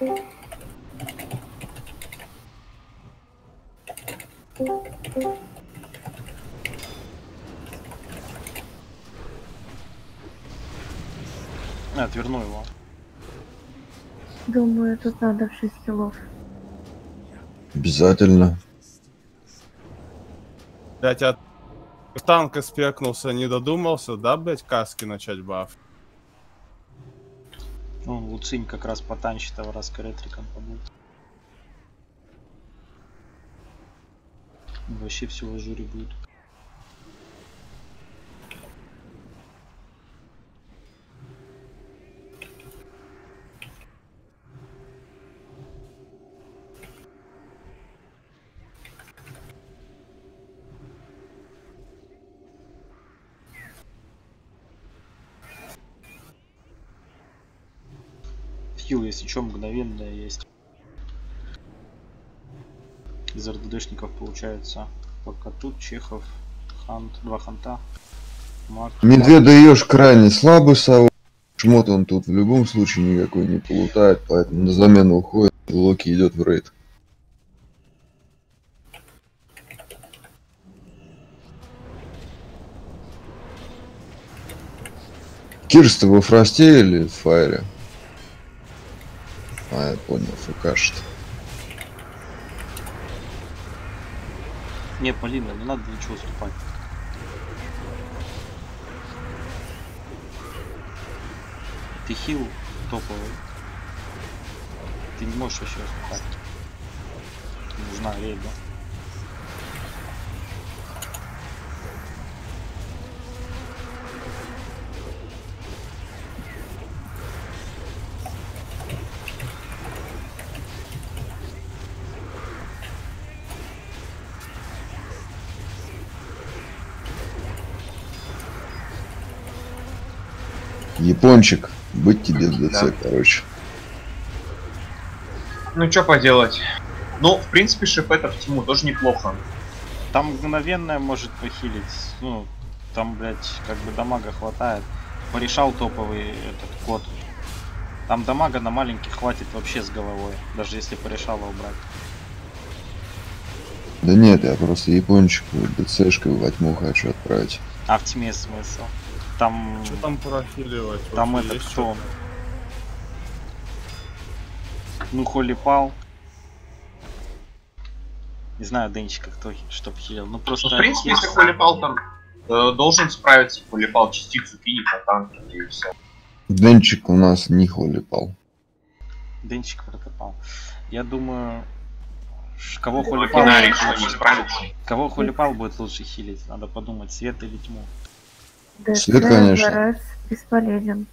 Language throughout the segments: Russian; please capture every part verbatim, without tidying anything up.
Отверну его. Думаю, тут надо в шесть килов. Обязательно. Блять, от танка спекнулся, не додумался, да, блять, каски начать баф? Ну, Луцинь как раз потанчит, а раз Ретриком побудет. Вообще все в ажуре будет. Хил, если что, мгновенная есть. Из РДДшников получается пока тут Чехов, Хант, два Ханта, Мак. Медведа ешь крайне слабый совок. Шмот он тут в любом случае никакой не полутает, поэтому на замену уходит. Локи идет в рейд. Кирс-то во фросте или в файре? А, я понял, фукашит. Не, Полина, не надо ничего уступать. Ты хил топовый. Ты не можешь вообще уступать. Нужна рейда. Япончик, быть тебе в ДЦ, Да. короче. Ну что поделать? Ну, в принципе, шипета в тиму тоже неплохо. Там мгновенная может похилить. Ну, там, блять, как бы дамага хватает. Порешал топовый этот код. Там дамага на маленький хватит вообще с головой. Даже если порешала убрать. Да нет, я просто япончику ДЦшкой в восьму хочу отправить. А в тьме смысл? Там... Что там прохиливать? Там Вообще это есть кто? что-то? Ну, Холли пал. Не знаю, Денчика кто чтоб хилил. Ну просто. Ну, в принципе, если Холипал там э, должен справиться, Холипал частицу кинет на танке, и все. Денчик у нас не холипал. Денчик протопал. Я думаю, ш- кого Холипал Кинарик, будет что не лучше- справится. Кого Холипал будет лучше хилить? Надо подумать, свет или тьму. ДЦ Свет, конечно. раз бесполезен.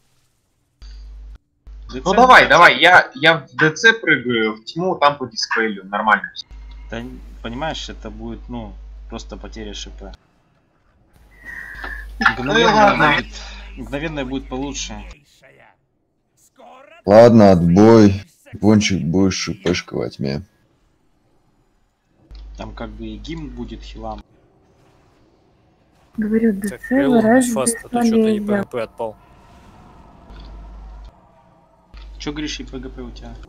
Ну давай, давай, я, я в ДЦ прыгаю, в тьму там по дисплею, нормально. Да, понимаешь, это будет, ну, просто потеря ШП. Мгновенная ладно. будет, мгновенная будет получше. Ладно, отбой. Япончик будешь шипешка во тьме. Там как бы и гимн будет хилам. Говорю, Так, ДЦ Крылов раз фаст, а то что-то и бесполезен. ПВП отпал. Че, Гриш, и ПГП у тебя?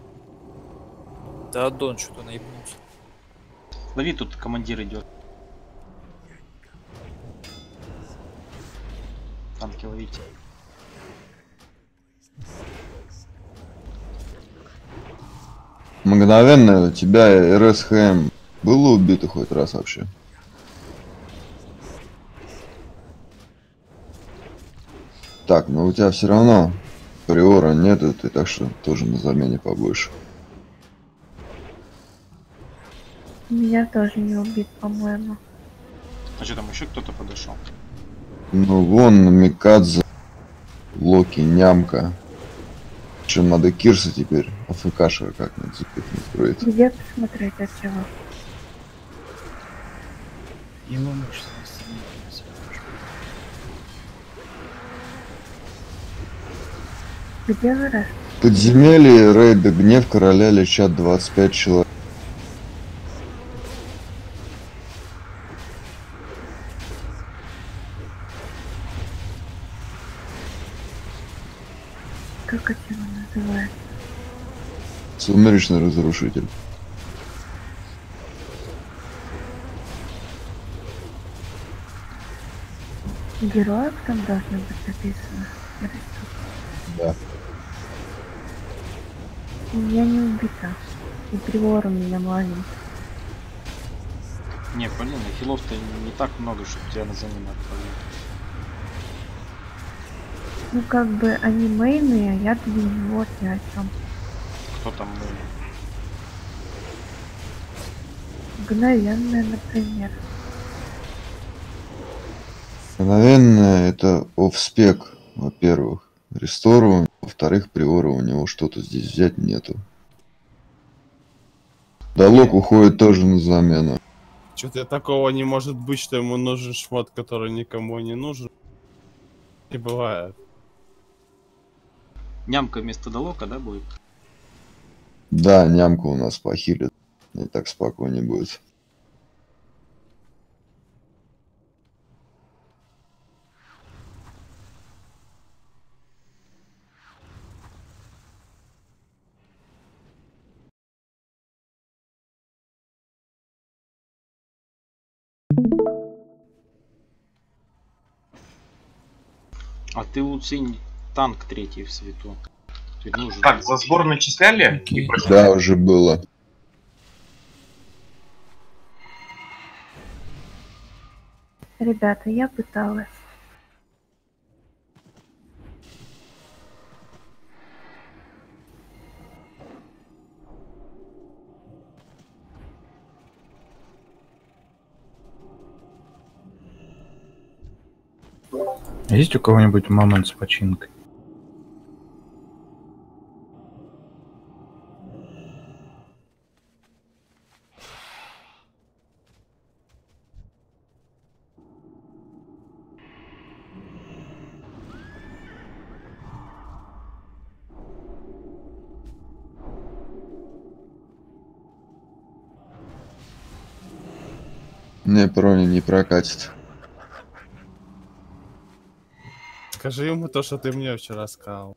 Да Дон что-то наебнулся. Лови, тут командир идет. Танки ловите. Мгновенно у тебя РСХМ было убито хоть раз вообще? Так, но у тебя все равно приора нету, ты так что тоже на замене побольше. Меня тоже не убит, по-моему. А что там еще кто-то подошел? Ну вон Микадзе, Локи, Нямка. Чем надо Кирса теперь АФКшера как-нибудь запихнуть в рейд. Где посмотреть от чего? Ему мышцы Где вы раз? Подземелье, рейда, гнев короля лечат двадцать пять человек. Как это его называют? Сумеречный разрушитель. Героев там должно быть написано. Да. Я не убита. И приор у меня маленький. Не, блин, и хилов-то не так много, чтобы тебя на замену отправить. Ну как бы они мейные, а я две, вот я о чем. Кто там был? Мгновенная, например. Мгновенно это офспек, во-первых. Рестору, во-вторых, приора у него что-то здесь взять нету. Далок уходит тоже на замену. Что-то такого не может быть, что ему нужен шмот, который никому не нужен. Не бывает. Нямка вместо Далока, да, будет? Да, нямка у нас похилит. Не так спокойнее будет. А ты Луцинь танк третий в свету. Ты нужен. Так, за сбор начисляли? Окей. И против- Да, уже было. Ребята, я пыталась. Есть у кого-нибудь мамонт с починкой? Не, прони не прокатит. Скажи ему то, что ты мне вчера сказал.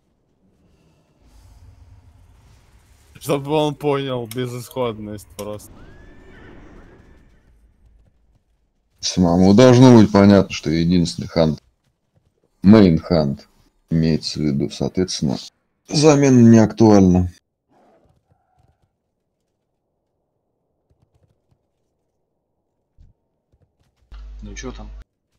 Чтобы он понял безысходность просто. Самому должно быть понятно, что единственный хант, мейн хант, имеется в виду, соответственно, замена не актуальна. Ну чё там?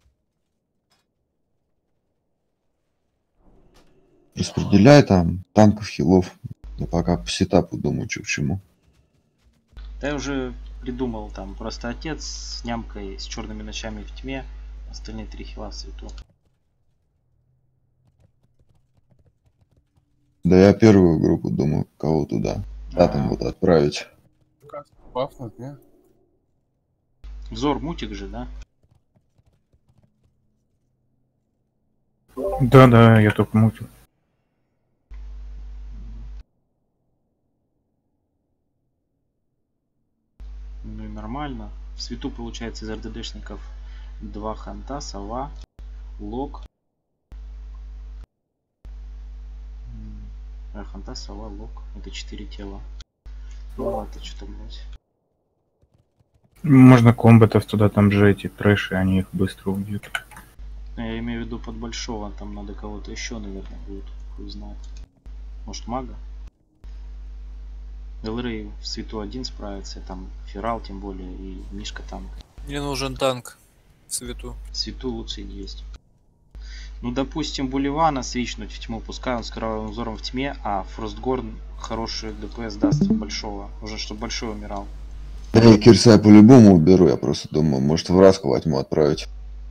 Распределяй там танков, хилов. Я пока по сетапу думаю, что к чему. Да я уже придумал там. Просто отец с нямкой, с черными ночами в тьме. Остальные три хила в свету. Да я первую группу думаю, кого туда. Да, там А, вот отправить. Пахнут, не? Взор мутик же, да? Да-да, я только мутил. Ну и нормально. В свету получается из РДДшников два ханта, сова, лог. М, а, ханта, сова, лог. Это четыре тела. Ну ладно, что там, блять. Можно комбатов туда там же эти трэши, они их быстро убьют. Я имею в виду под большого. Там надо кого-то еще, наверное, будет. Хуй знает. Может, мага? Элрей в свету один справится, там Ферал тем более, и Мишка танк. Мне нужен танк в свету. В свету лучше есть. Ну, допустим, Буливана свичнуть в тьму, пускай он с кровавым взором в тьме, а Фростгорн хороший ДПС даст большого, уже чтобы большой умирал. Да я Кирсай по-любому уберу, я просто думаю, может в Раску во тьму отправить.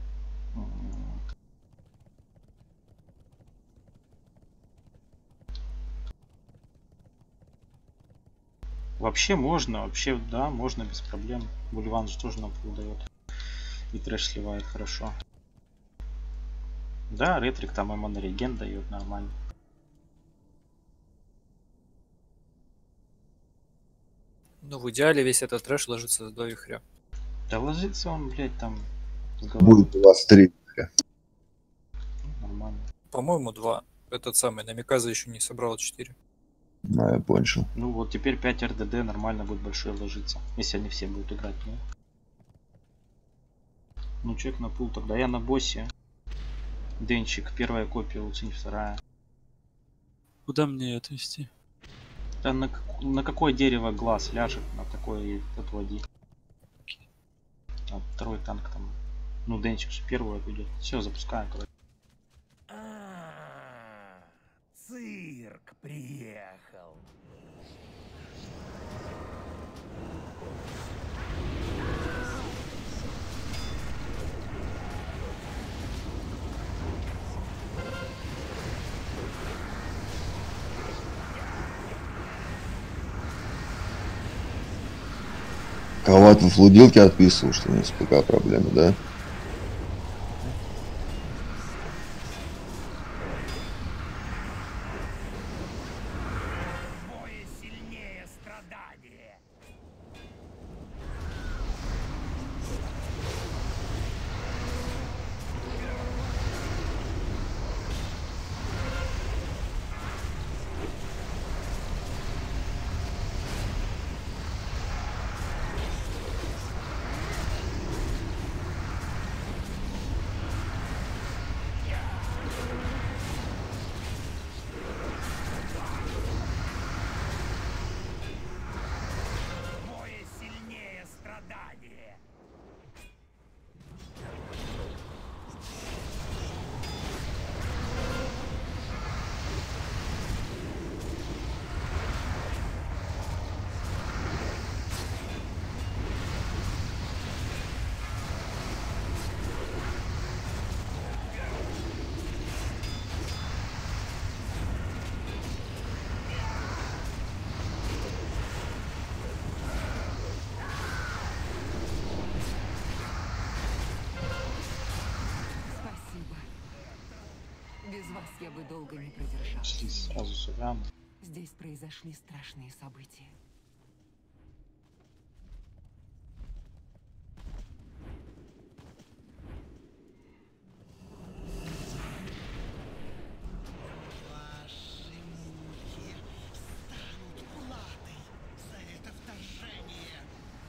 Вообще можно, вообще, да, можно без проблем. Буливан же тоже нам выдает. И трэш сливает хорошо. Да, ретрик там ему на реген дает нормально. Ну, в идеале весь этот трэш ложится до вихря. Да ложится он, блядь, там с головой. Будет у вас три. Нормально. По-моему, два. Этот самый Намиказа еще не собрал четыре. Да, я понял. Ну вот теперь пять эр дэ дэ нормально будет большой ложиться, если они все будут играть в него. Ну чек на пул, тогда я на боссе. Денчик, первая копия, Луцинь вторая. Куда мне отвезти? Да на, как- на какое дерево глаз ляжет, на такое и отводи. А второй танк там. Ну Денчик же первую отведет. Все, запускаем, короче. А, цирк приехал. Кровать во флудилке отписывал, что у него с ПК проблемы, да? Бое сильнее страдания. Бое сильнее страдания. Спасибо. Без вас я бы долго не продержалась. Шли сразу сюда. Здесь произошли страшные события. Ваши муки станут платой за это вторжение.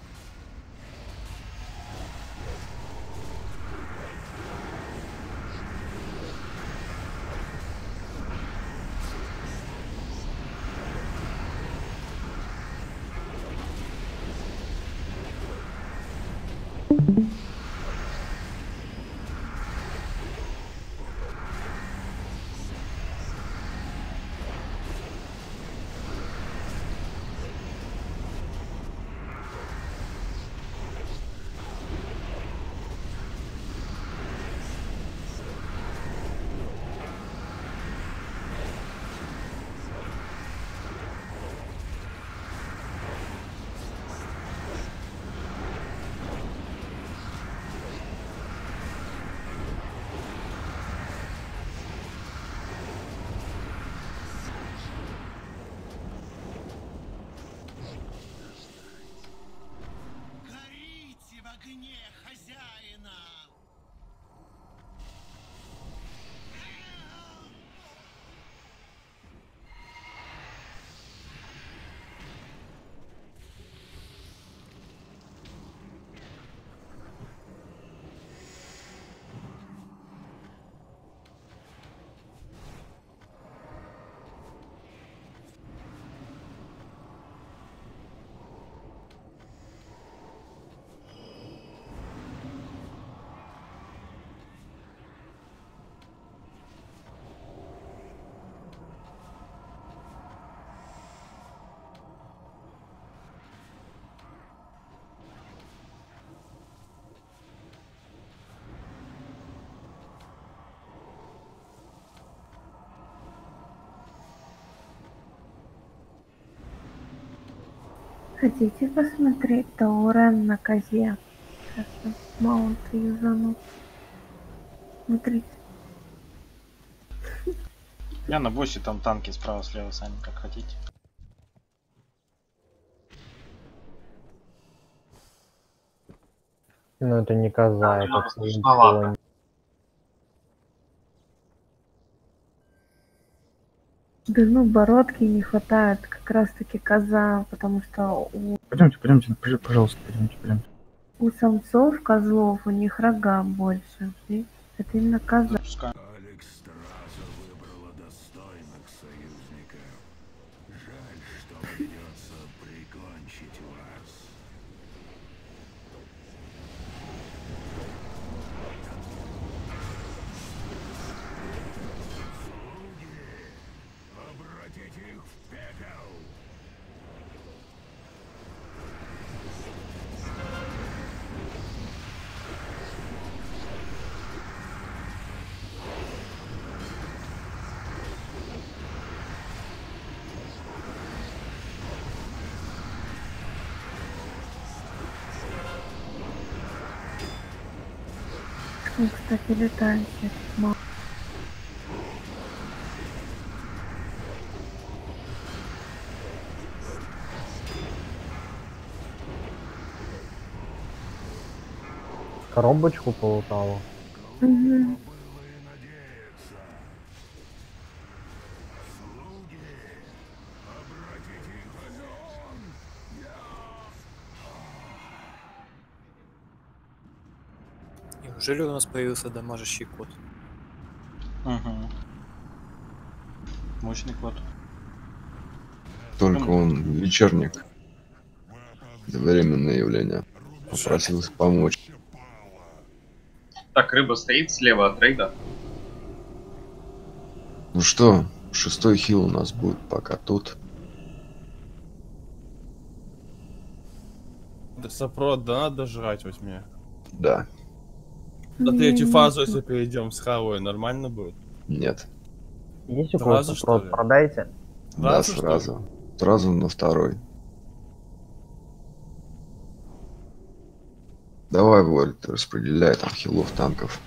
Горите в огне хозяина! Хотите посмотреть Таурен на козе? Сейчас я маунт юзану. Смотрите. Я на боссе, там танки справа-слева, сами как хотите. Ну это не коза, Ну, это страшновато. конь. Да ну, бородки не хватает, как раз таки коза, потому что у, Пойдемте, пойдемте, пож- пожалуйста, пойдемте, пойдемте. у самцов козлов у них рога больше. Видите? Это именно коза. Запускаем. Алекс Страза выбрала достойных союзников. Жаль, что придется прикончить вас. Слуги, обратите их в пепел. Ну, кстати, летающие. Мало. Коробочку полутала. Угу. Было и надеяться. Слуги, обратите их в огонь. Неужели у нас появился дамажащий кот? Угу. Мощный кот. Только он вечерник. Временное явление. Попросился помочь. Так, рыба стоит слева от рейда. Ну что, шестой хил у нас будет пока тут. Да сопрот, да надо жрать возьми. Да. На Не, третью не фазу, знаю. если перейдем с Хавой, нормально будет? Нет. Есть у кого-то Сразу, что спрос, ли? продайте. Да, Сразу, что ли? сразу. Сразу на второй. Давай, Вольт, распределяй там хилов, танков.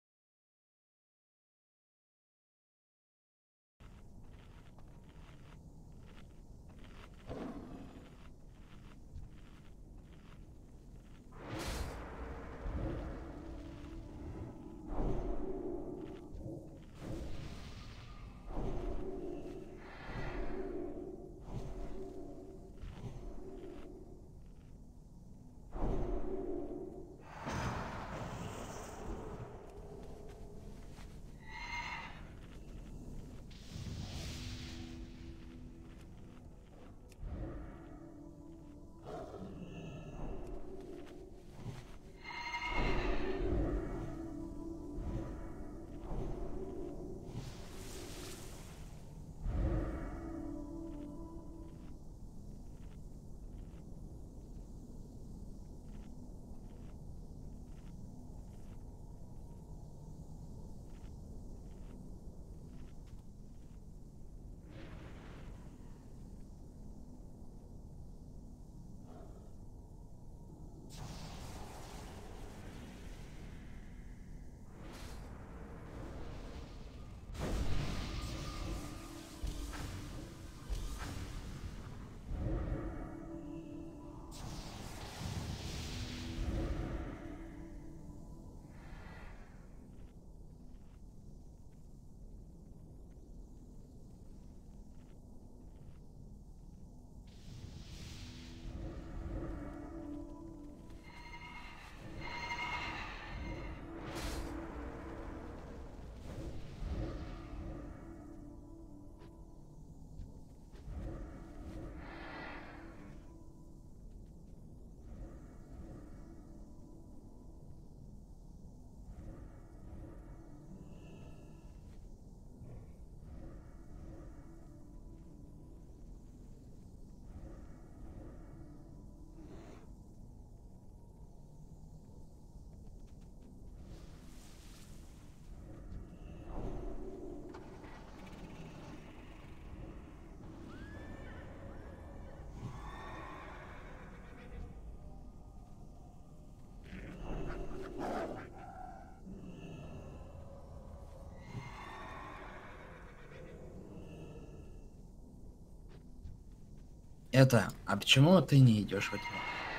Это, а почему ты не идешь в это?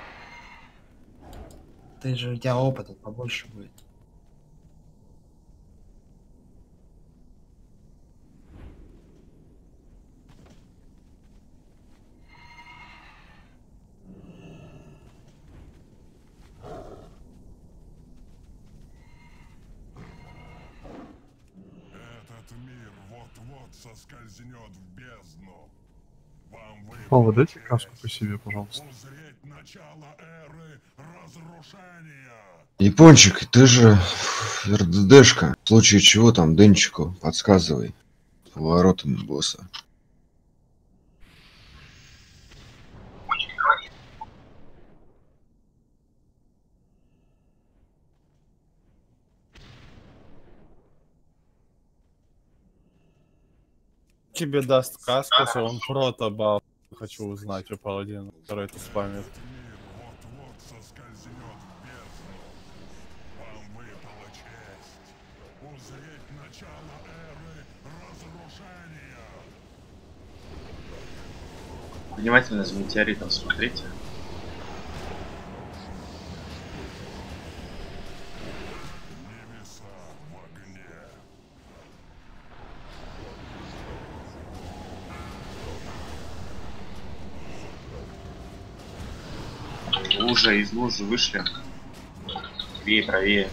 Ты же, у тебя опыта побольше будет. вот-вот соскользнет в бездну. Вам Павел, дайте каску по себе, пожалуйста. узреть начало эры разрушения. Япончик, ты же РДДшка. В случае чего там Денчику подсказывай. Поворотами босса. Тебе даст каску, а он протобал. Хочу узнать у паладина, который это спамит. Вот-вот соскользнет в бездну. Вам выпала честь узреть начало эры разрушения. Внимательно за метеоритом смотрите. Небеса в огне. Лужа из лужи вышли. Правее, правее.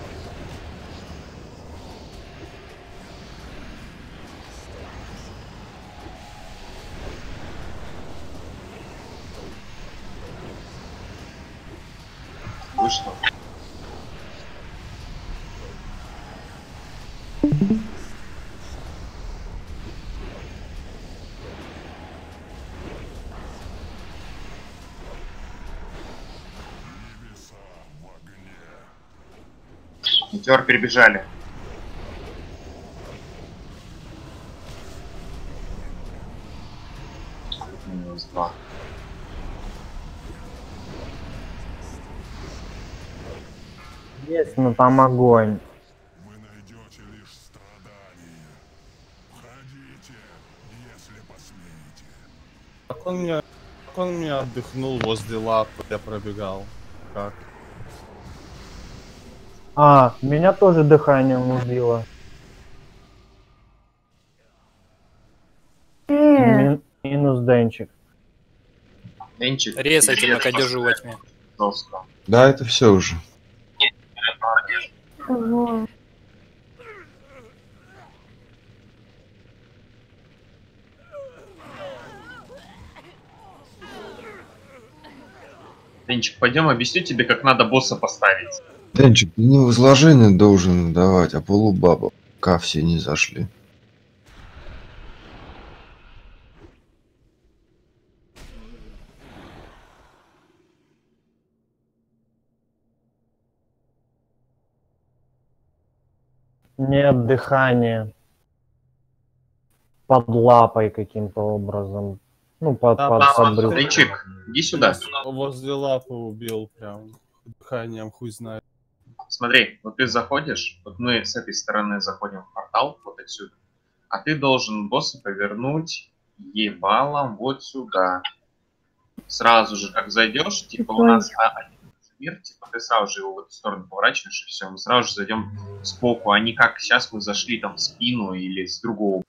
Вышло. Небеса в огне. Метеор перебежали. Минус два. Есть, но там огонь. Вы найдете лишь страдания. Входите, если посмеете. Как он меня, как он меня отдохнул возле лапы, я пробегал. Как? А, меня тоже дыханием убило. Э, Мин- минус Денчик. Денчик. Резайте на кадежу во тьме. Жестко. Да, это все уже. кого? Денчик, пойдем объясню тебе, как надо босса поставить. Денчик, ты не возложение должен давать, а полубаба. Пока все не зашли. Нет дыхания. Под лапой каким-то образом. Ну, под, Да, под, да, под брюхом. Денчик, иди сюда. Возле лапы убил прям. Дыханием хуй знает. Смотри, вот ты заходишь, вот мы с этой стороны заходим в портал, вот отсюда. А ты должен босса повернуть ебалом вот сюда. Сразу же, как зайдешь, типа у нас а, один мир, типа ты сразу же его в эту сторону поворачиваешь, и все, мы сразу же зайдем сбоку, а не как сейчас мы зашли там в спину или с другого.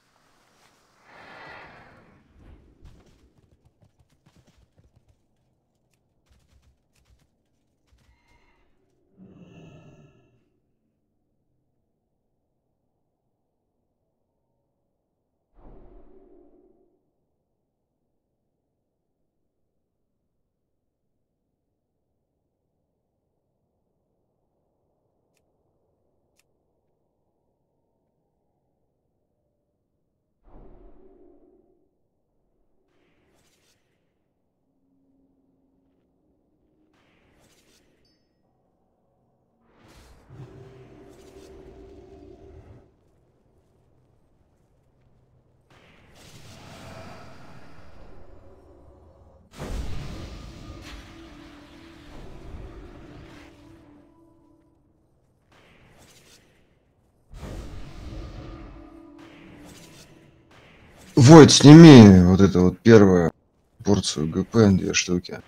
Войд, сними вот это вот первую порцию ГП, две штуки.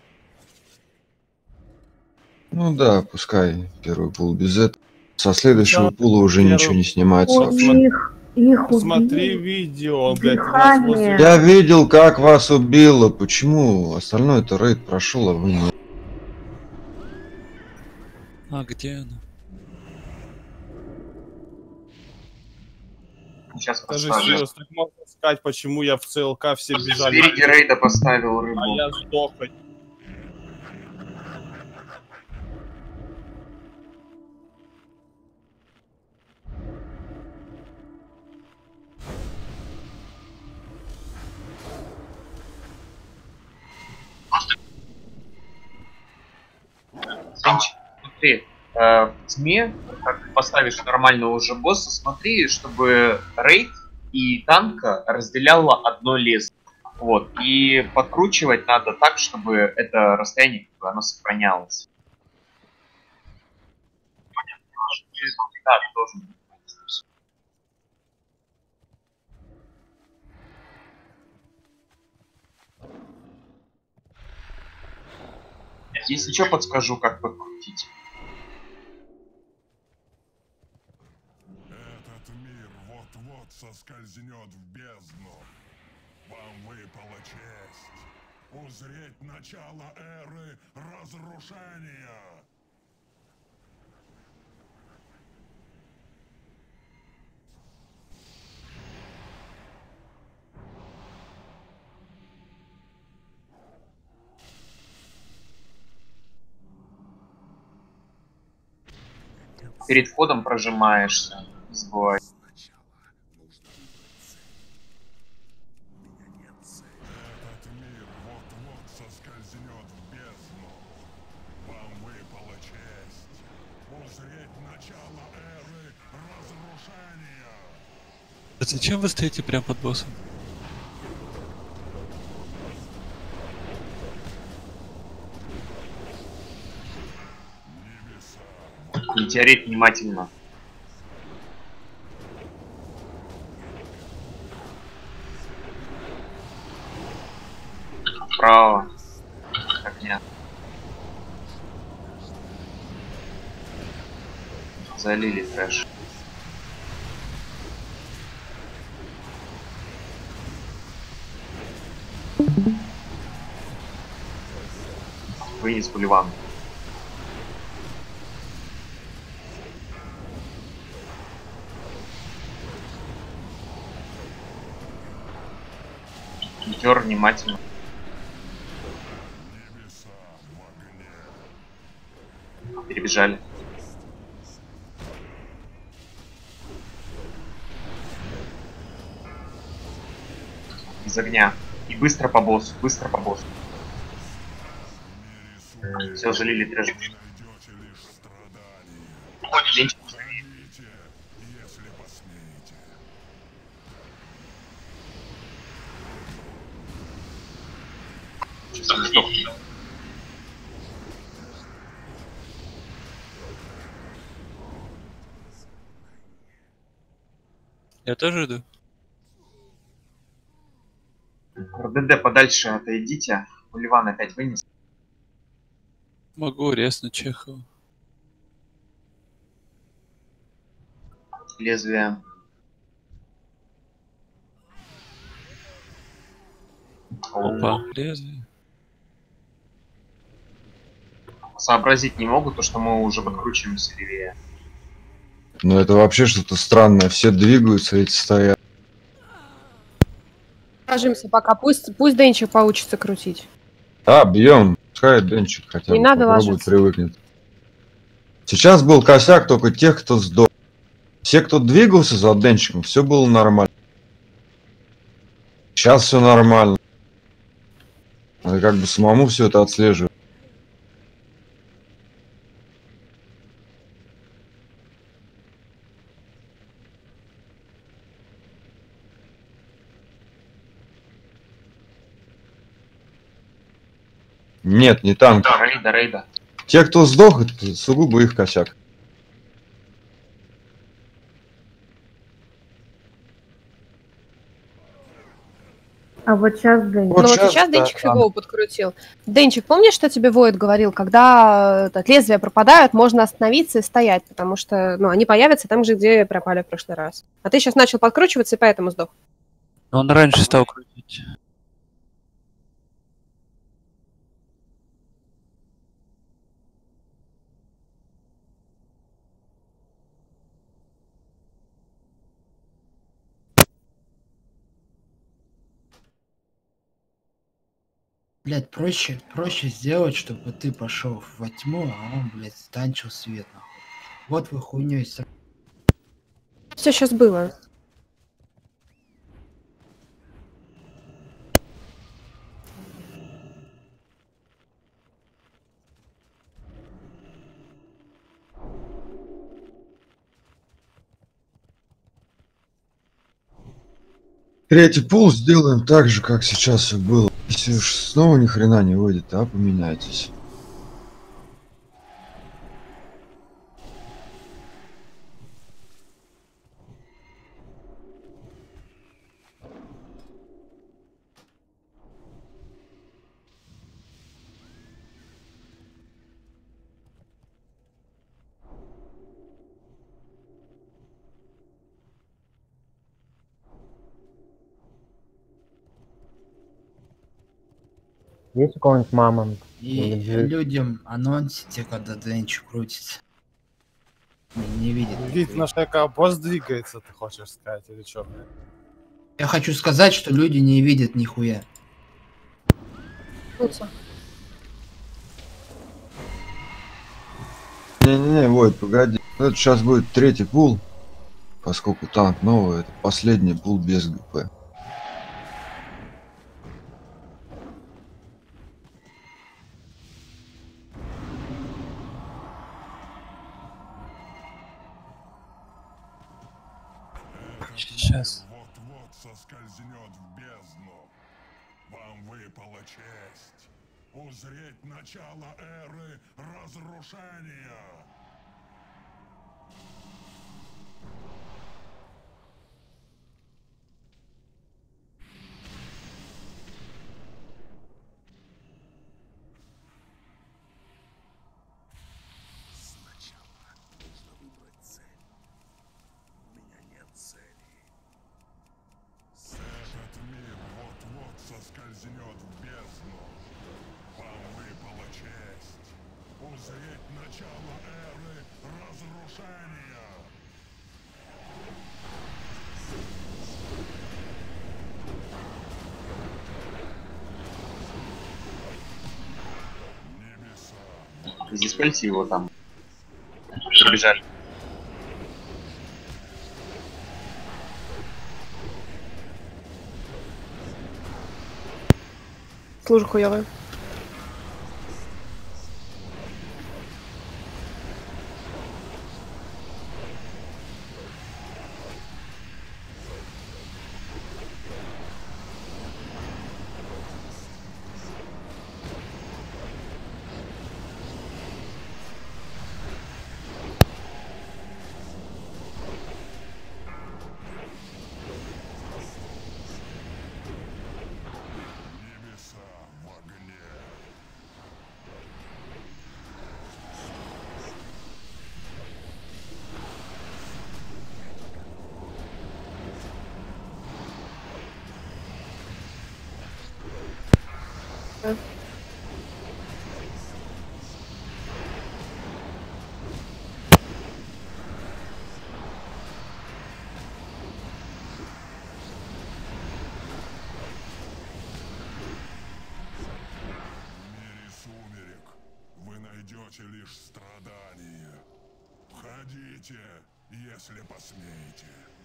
Ну да, пускай первый пул без этого. Со следующего Да, пула уже первый- ничего не снимается. Ой, их, их Смотри убили. видео, блядь, у нас Дыхание. возле... Я видел, как вас убило. Почему остальной это рейд прошел, а вы не? А где она? Сейчас Даже поставлю. Сириус, так можно сказать, почему я в ЦЛК все бежали. Спереди рейда поставил рыбу. А я сдох. Денчик, смотри, э, в тьме, как ты поставишь нормального уже босса, смотри, чтобы рейд и танка разделяло одно лезвие. Вот. И подкручивать надо так, чтобы это расстояние, как бы, оно сохранялось. Да, тоже. Если что, подскажу, как подкрутить. Этот мир вот-вот соскользнет в бездну. Вам выпала честь узреть начало эры разрушения. Перед входом прожимаешься. Не забывай. Этот мир вот-вот соскользнет в бездну. Вам выпала честь узреть начало эры разрушения. А зачем вы стоите прямо под боссом? Метеорит внимательно. Вправо. Так, нет. Залили трэш. Вынес Буливан. Метеор внимательно. Перебежали. Из огня. И быстро по боссу, быстро по боссу. Все, залили трэш. Денчик. Если посмеете. Сейчас он сдох. Я тоже иду. РДД подальше отойдите. Буливан опять вынес. Могу резнуть Чехова. Лезвие. Опа, лезвие. Сообразить не могут, то что мы уже подкручиваемся левее. Ну это вообще что-то странное. Все двигаются, эти стоят. Ложимся пока, пусть, пусть Денчик поучится крутить. Да, бьем. Пускай Денчик хотя бы Не надо попробует, ложиться. привыкнет. Сейчас был косяк только тех, кто сдох. Все, кто двигался за Денчиком, все было нормально. Сейчас все нормально. Надо как бы самому все это отслеживать. Нет, не танк. Да, рейда, рейда. Те, кто сдох, это сугубо их косяк. А вот сейчас Дэнчик. Ну вот сейчас да, Денчик да. фигово подкрутил. Денчик, помнишь, что тебе Воид говорил? Когда этот, лезвия пропадают, можно остановиться и стоять, потому что ну, они появятся там же, где пропали в прошлый раз. А ты сейчас начал подкручиваться и поэтому сдох. Он раньше стал крутить. Блядь, проще, проще сделать, чтобы ты пошел во тьму, а он, блядь, станчил свет, нахуй. Вот вы хуйней с... Все сейчас было. Третий пул сделаем так же, как сейчас все было. Если уж снова ни хрена не выйдет, а поменяйтесь. Есть у кого-нибудь мамонт? И Или джип? людям анонсите, когда Денчик крутится. Не, не видит. Вид наш как босс двигается, ты хочешь сказать, или что? Я хочу сказать, что люди не видят нихуя. Не-не-не, Войт, погоди. Это сейчас будет третий пул. Поскольку танк новый, это последний пул без ГП. Сейчас. Вот-вот соскользнет в бездну. Вам выпала честь узреть начало эры разрушения. Соскользнет в бездну. Вам выпала честь узреть начало эры разрушения. Диспельте его там. Пробежали. Служу хуёвая. Найдете лишь страдания. Входите, если посмеете.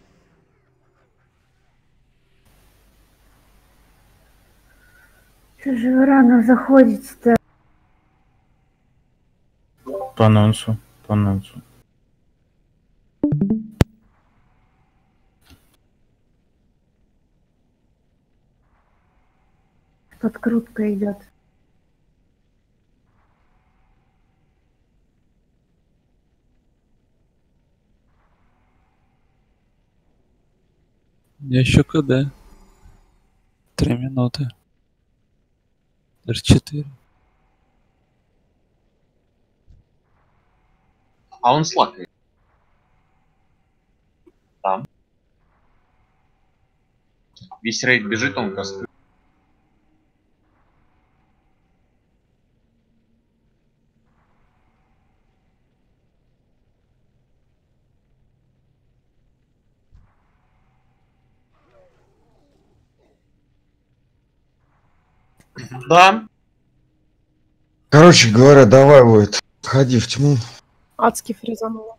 Что же вы рано заходите-то? По анонсу, по анонсу. Подкрутка идет. Еще КД. Три минуты. Даже четыре. А он слакает. Там. Весь рейд бежит, он кастует. Да. Короче говоря, давай, Войт, сходи в тьму. Адски фризануло.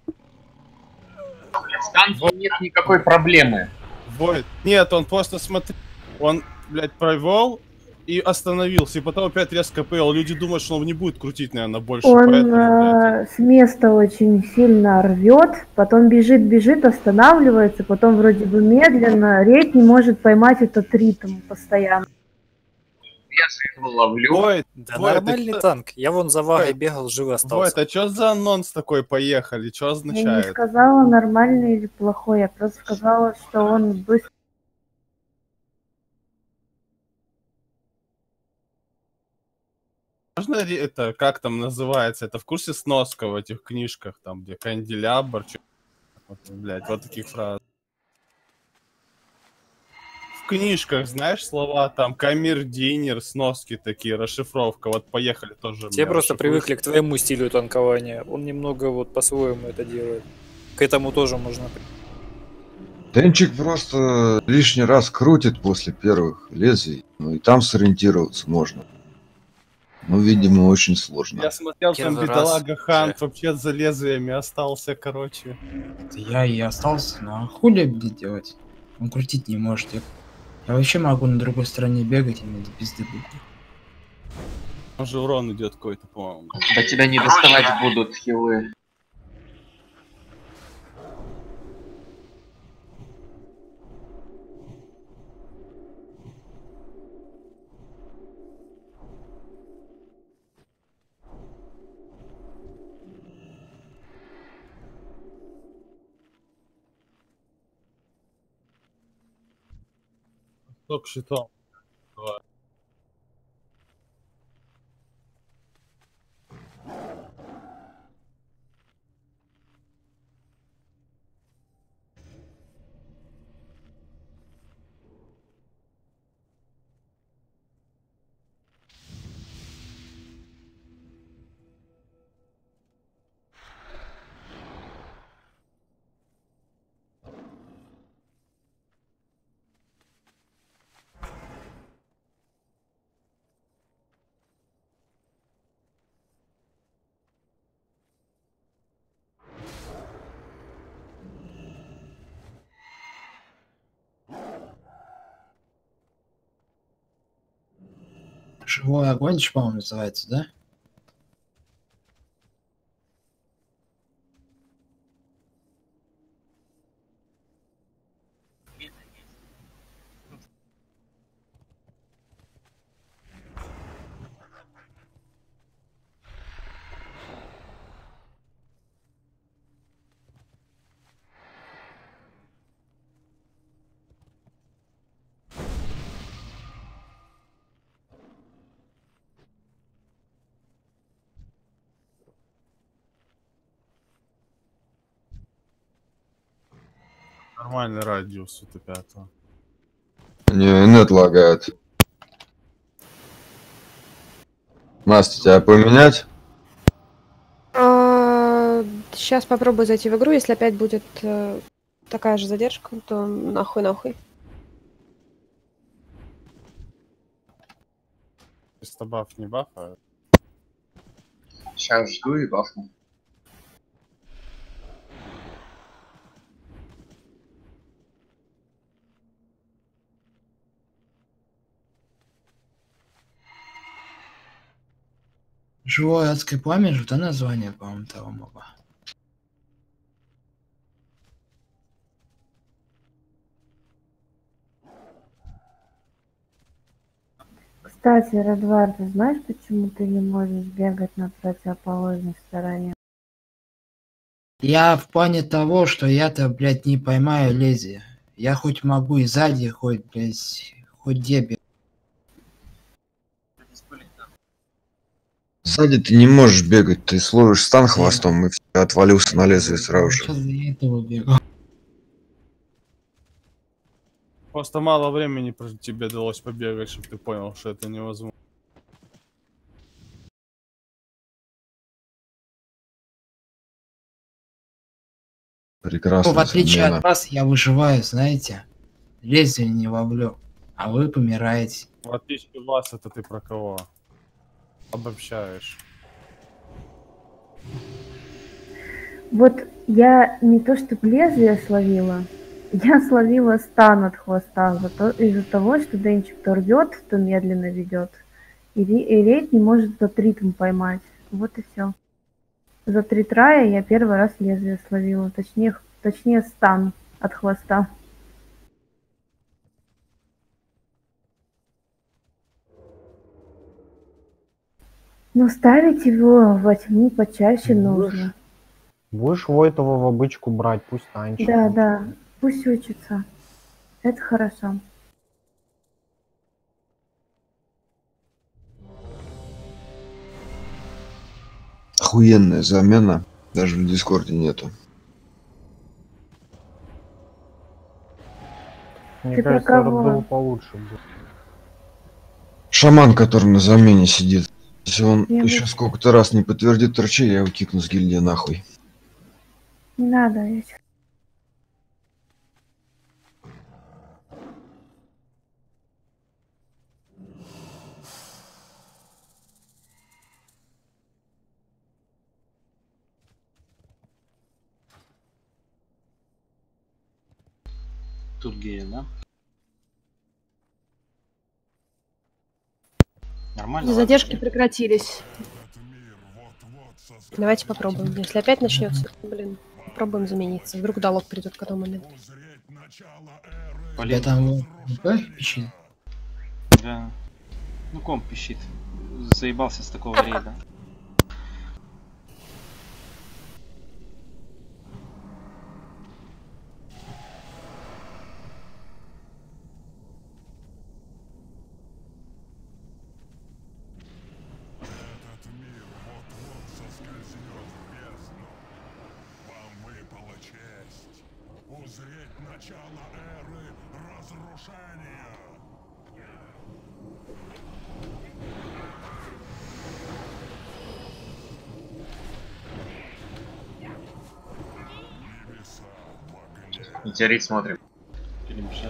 С танком нет никакой проблемы. Войт. Нет, он просто смотри, он, блядь, провел и остановился, и потом опять резко повел. Люди думают, что он не будет крутить, наверное, больше. Он поэтому, э, с места очень сильно рвет, потом бежит, бежит, останавливается, потом вроде бы медленно, рейд не может поймать этот ритм постоянно. Я же его ловлю. Войт, Да Войт, нормальный ты- танк. Я вон за вагой Войт. бегал, живо Войт, остался. а чё за анонс такой поехали? Что Я не означает? сказала, нормальный или плохой, я просто сказала, что он быстро. Можно ли это, как там называется, это в курсе сноска в этих книжках, там, где канделябр, чё... вот, блядь, вот таких фраз. В книжках, знаешь, слова там камердинер, сноски такие, расшифровка, вот поехали тоже. Те меня просто расшифруешь. привыкли к твоему стилю танкования. Он немного вот по-своему это делает. К этому тоже можно... Денчик просто лишний раз крутит после первых лезвий, ну и там сориентироваться можно. Ну, видимо, очень сложно. Я смотрел, там Первый бедолага раз Хант вообще за лезвиями остался, короче. Я и остался, но хули будет делать? Он крутить не может. Я, я вообще могу на другой стороне бегать, и мне до пизды будет. Он же урон идет какой-то, по-моему. Да тебя не доставать будут хилы. Только щитом. Давай. Живой огонь, по-моему, называется, да? Нормальный радиус у Т пятого. Не, нет лагает. Настя, тебя поменять? Сейчас попробую зайти в игру, если опять будет э, такая же задержка, то нахуй нахуй. Если баф не бафа. Сейчас жду и бафну. Живое адское пламя же, да, название, по-моему, того моба. Кстати, Редвар, ты знаешь, почему ты не можешь бегать на противоположной стороне? Я в плане того, что я-то, блядь, не поймаю лезвие. Я хоть могу и сзади, хоть, блядь, хоть где бегать. Сзади ты не можешь бегать, ты сложишь стан хвостом и всё, отвалился на лезвие сразу же. Сейчас я этого бегаю. Просто мало времени про- тебе далось побегать, чтобы ты понял, что это невозможно. Прекрасно. Ну, в отличие от вас, я выживаю, знаете. Лезвие не ловлю, а вы помираете. В отличие от вас, это ты про кого? Обобщаешь. Вот я не то чтобы лезвие словила, я словила стан от хвоста за то- из-за того, что Денчик то рвет, то медленно ведет. И, ре- и рейд не может тот ритм поймать. Вот и все. За три трая я первый раз лезвие словила. Точнее, х- точнее стан от хвоста. Но ставить его во тьму почаще нужно. Будешь Войтова в обычку брать, пусть танчит. Да, да. Пусть учится. Это хорошо. Охуенная замена. Даже в Дискорде нету. Мне Ты про кажется, кого? был получше. Был. Шаман, который на замене сидит. Если он Я еще бы- сколько-то раз не подтвердит торчи, я его кикну с гильдии нахуй. Не надо. я щас- Тут гея, да? Нормально? Задержки прекратились. Давайте попробуем. Если опять начнется, блин, попробуем замениться. Вдруг долог придет к этому моменту. Я там ВП пищит. Да. Ну, комп пищит. Заебался с такого рейда. Этот мир вот-вот соскользнет в бездну. Вам выпала честь узреть начало эры разрушения. Небеса в огне. Метеорит смотрим. Перемешать.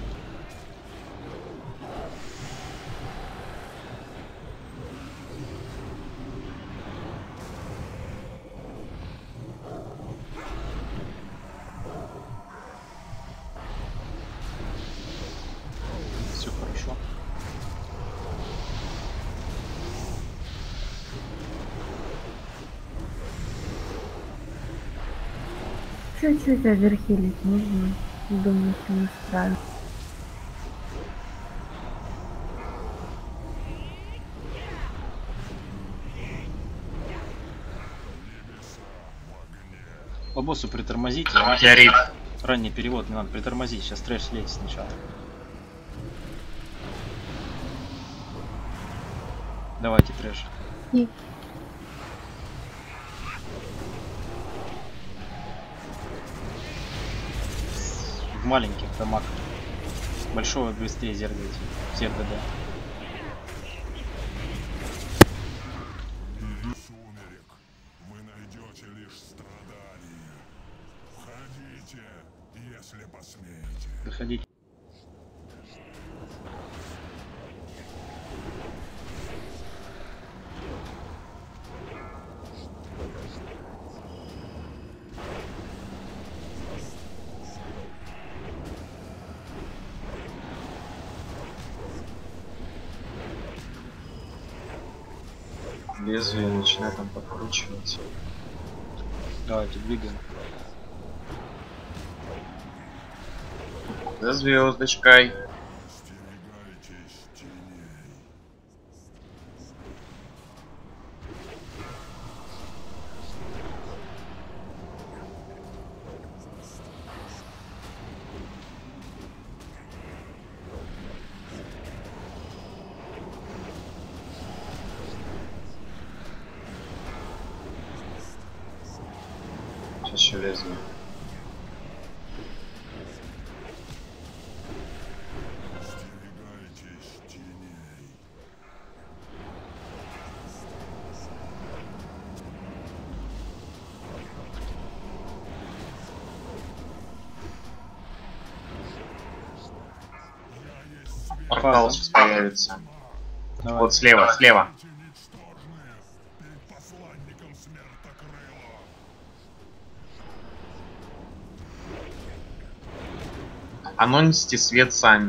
Все хорошо. Чуть-чуть оверхилить нужно. Думаю, что не справится. По боссу притормозите. Метеорит. Ранний перевод не надо притормозить. Сейчас трэш слезет сначала. Давайте трэш. И- В маленьких домах. Большого быстрее зергайте. Все ДД. Сумерек, вы найдете лишь страдания. Входите, если посмеете. Заходите. Лезвие начинает там подкручивать. Давайте двигаем. За звездочкой. Остерегайтесь теней. Сейчас еще лезвие. Остерегайтесь теней. Портал сейчас появится. Давай. Вот слева, слева. Анонсите свет сами.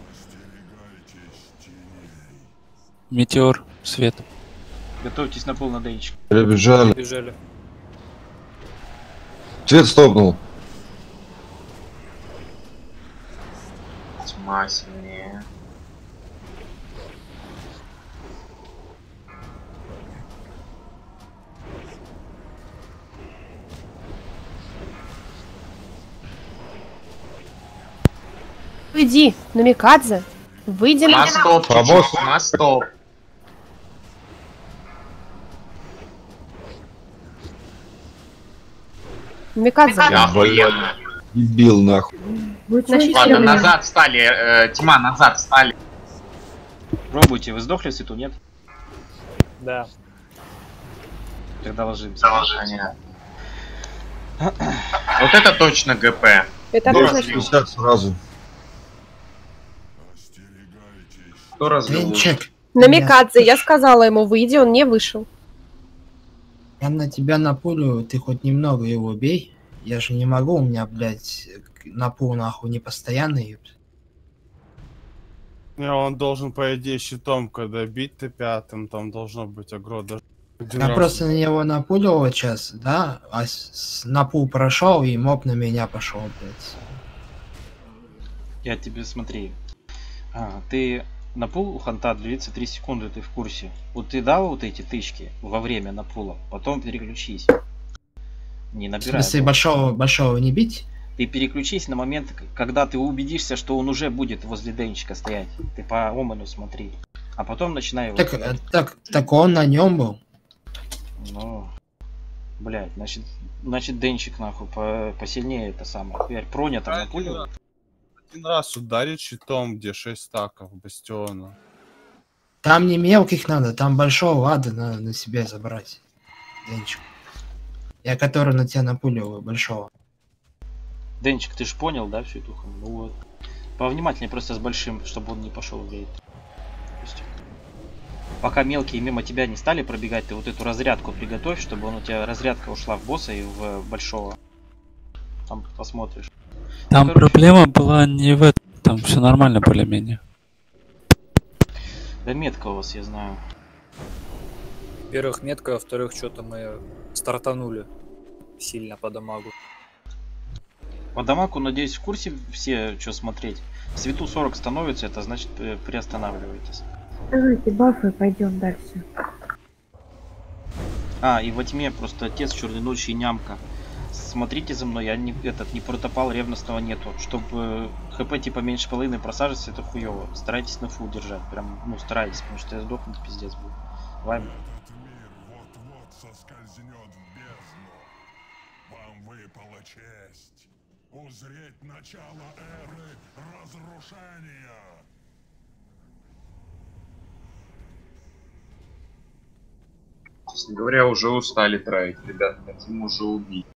Метеор, свет. Готовьтесь на пол на денчик. Прибежали. Бежали. Свет стопнул. Тьма сильнее. Иди, Намикадзе. Выйди на... На стоп, чуть-чуть, на стоп. Намикадзе. Охуенно. Дебил нахуй. Ладно, назад встали, э, Тьма, назад встали. Пробуйте, вы сдохли в свету, нет? Да. Тогда ложимся. Понятно. Вот это точно ГП. Это Кто точно. развел? пятьдесят сразу. Кто развел? Денчик, Намикадзе, я сказала ему, выйди, он не вышел. я на тебя напулю, ты хоть немного его бей. Я же не могу, у меня, блядь, напул нахуй не постоянный. ёпт. Не, он должен, по идее, щитом, когда бить ты пятым, там должно быть агро. Даже один Я раз. просто на него напулил вот сейчас, да, а с- с- напул прошел и моб на меня пошел, блядь. Я тебе смотри. А, ты на пул у ханта длится три секунды, ты в курсе. Вот ты дал вот эти тычки во время напула, потом переключись. Не В набирай. смысле, большого, большого не бить? Ты переключись на момент, к- когда ты убедишься, что он уже будет возле денчика стоять. Ты по Оману смотри. А потом начинай его. Так, э, так, так он на нем был. Ну, блядь, значит, значит денчик нахуй по, посильнее это самое. Теперь проня там напуливает. Один раз ударить щитом, где шесть стаков бастиона. Там не мелких надо, там большого лада надо на себя забрать. Денчик. Я который на тебя напуливаю, большого. Денчик, ты ж понял, да, всю эту хуйню? Ну вот. Повнимательнее просто с большим, чтобы он не пошел в рейд. Допустим. Пока мелкие мимо тебя не стали пробегать, ты вот эту разрядку приготовь, чтобы он у тебя разрядка ушла в босса и в большого. Там посмотришь. Там Ну, короче, проблема была не в этом, там все нормально более-менее. Да метка у вас, я знаю. Во-первых, метка, а во-вторых, что-то мы стартанули сильно по дамагу. По дамаку, надеюсь, в курсе все, что смотреть. В свету сорок становится, это значит э, приостанавливаетесь. Давайте бафы, пойдем дальше. А, и во тьме просто отец черной ночи и нямка. Смотрите за мной, я не этот не протопал, ревностного нету. Чтобы хп типа меньше половины просаживаться, это хуево. Старайтесь на фул держать. Прям, ну старайтесь, потому что я сдохнуть пиздец будет. Вайм. Вот-вот соскользнет в бездну. Вам выпала честь узреть начало эры разрушения. Честно говоря, уже устали троить, ребят, хотим уже убить.